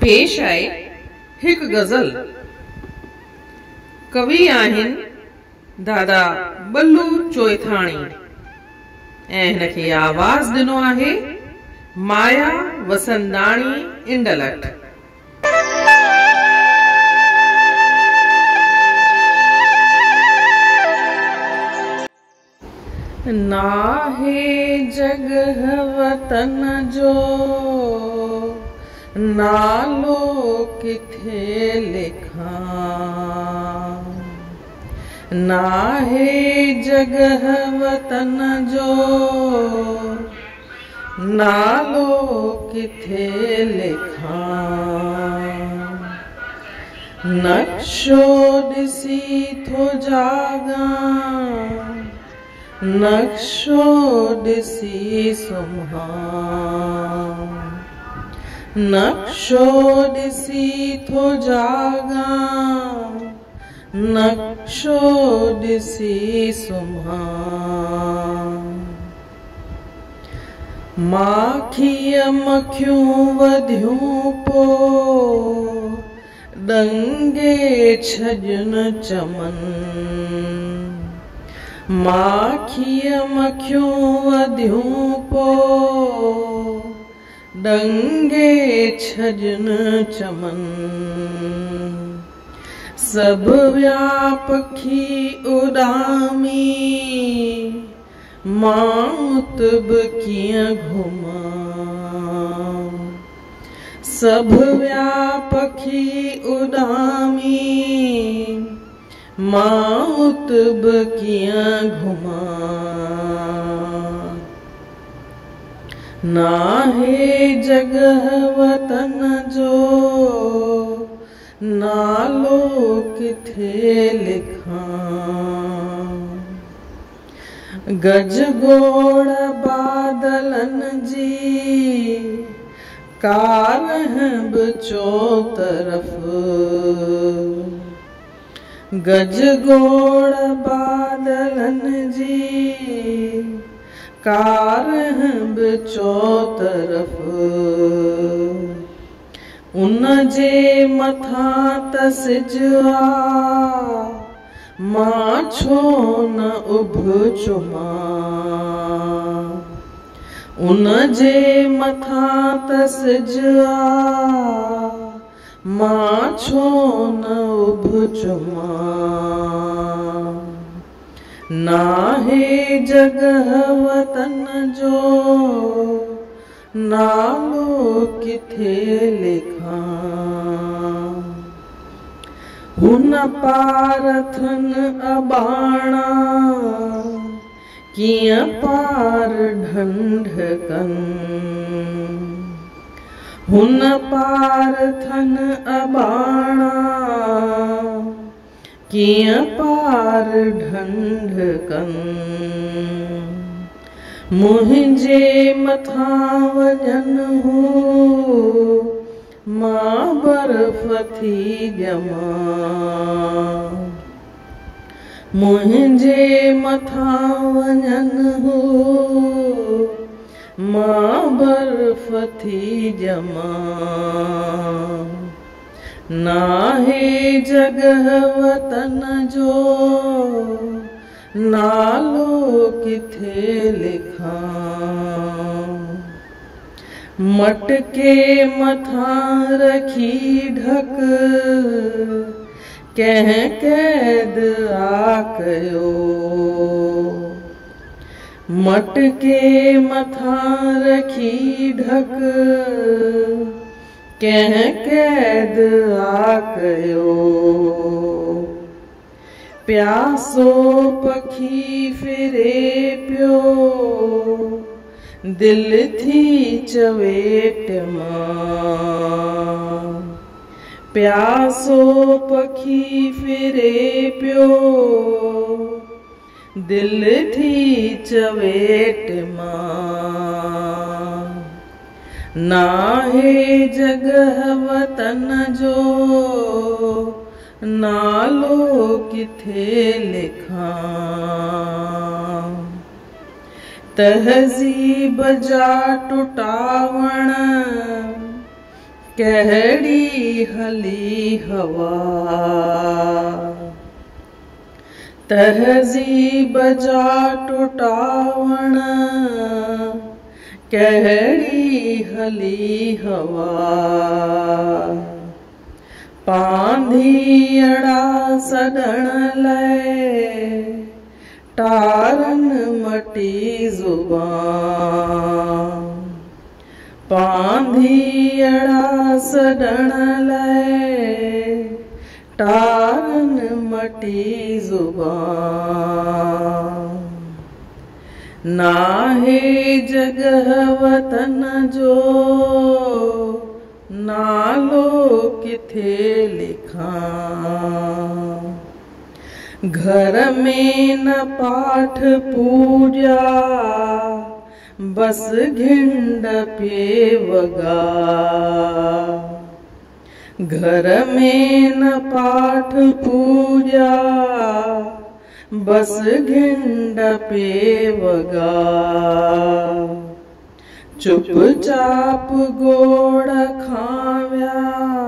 पेश आहे हिक गज़ल। कवि आहिनि दादा बल्लू चोइथाणी ऐं हिनखे आवाज़ ॾिनो आहे माया वसंदाणी इंडलट। नाहे जगह वतन जो नालो किथे लिखां, नाहे जगह वतन जो नालो किथे लिखां। नक्शो ॾिसी थो जागां, नक्शो ॾिसी सुम्हां, नक्शो ॾिसी थो जागां, नक्शो ॾिसी सुम्हां। माखीअ मखियूं वधियूं पो ॾंगे छॼन चमन, माखीअ मखियूं वधियूं पो ॾंगे छॼन चमन। सभु विया पखी उॾामी, मां उतब कीअं घुमां। सभु विया पखी उॾामी, मां उतब कीअं घुमां। नाहे जगह वतन जो नालो किथे लिखां। गजगोड़ बादलन जी कारहं बि चौतरफ़, गजगोड़ बादलन जी कारहं बि चौतरफ़। उन जे मथां त सिज आ, मां छो न उभ चुमां। उन जे मथां त सिज आ, मां छो न उभ चुमां। नाहे जगह वतन जो नालो किथे लिखां। हुन पार थन अबाणा कीअं पार ढंढ कन। हुन पार थन अबाणा कीअं पार ढंढ कन। मुंहिंजे मथां वञन हू, मां बर्फ थी ॼमां। मुंहिंजे मथां वञन हू, मां बर्फ थी ॼमां। नाहे जगह वतन जो नालो किथे लिखां। मटके मथां रखी ढक कंहिं कैद आ कयो। मटके मथां रखी ढक कंहिं कैद आ कयो। प्यासो पखी फिरे पियो, दिल थी चवेट मां। प्यासो पखी फिरे पियो, दिल थी चवेट मां। नाहे जगह वतन जो नालो किथे लिखां। तहज़ीब जा टुटावण कहड़ी हली हवा तहज़ीब जा टुटावण कहड़ी हली हवा पांधीअड़ा सॾण लाइ टारन मटी ज़ुबान पांधीअड़ा सॾण लाइ टारन मटी ज़ुबान नाहे जगह वतन जो नालो किथे लिखां घर में न पाठ पूजा बस घिंड पे वगा घर में न पाठ पूजा बस घिंड पे वगा चुपचाप गोड़ खाव्या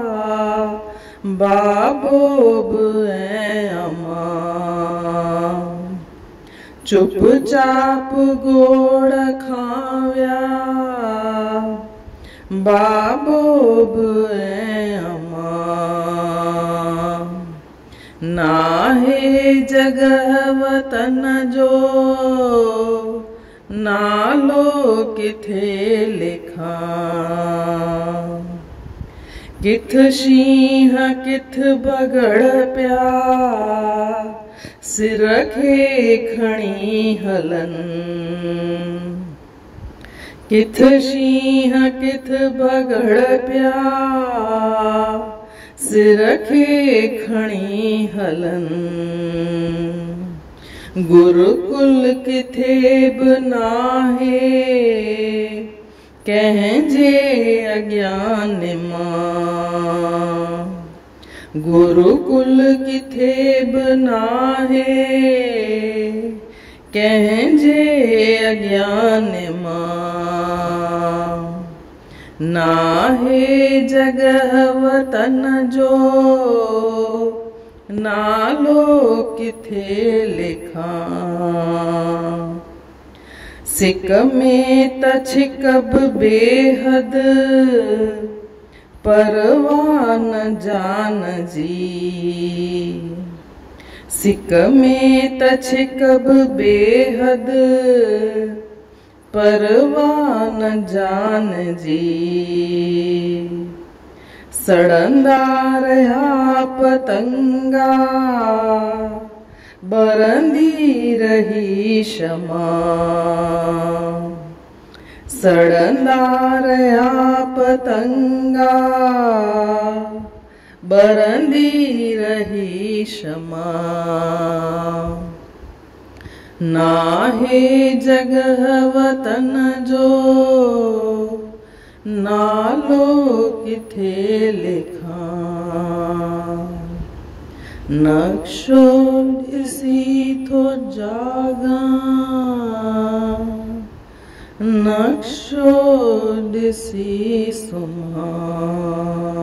बाबोब ऐं अमां चुपचाप गोड़ खाव्या बाबोब ऐं अमां नाहे जगह वतन जो नालो किथे लिखां किथ शींह किथ बगड़ पिया सिर खे खणी हलन किथ शींह किथ बगड़ पिया सिर खे खणी हलन गुरुकुल किथे बि नाहे कंहिंजे अज्ञान मां गुरुकुल किथे बि नाहे कंहिंजे अज्ञान मां नाहे जगह वतन जो नालो किथे लिखां सिक में त छिकब बेहद परवान जान जी सिक में त छिकब बेहद परवान जान जी सड़ंदा रहा पतंगा बरंदी रही क्षमा सड़ंदा रहा पतंगा बरंदी रही क्षमा नाहे जगह वतन जो नालो किथे लिखां नक्शो ॾिसी थो जागां नक्शो ॾिसी सुम्हां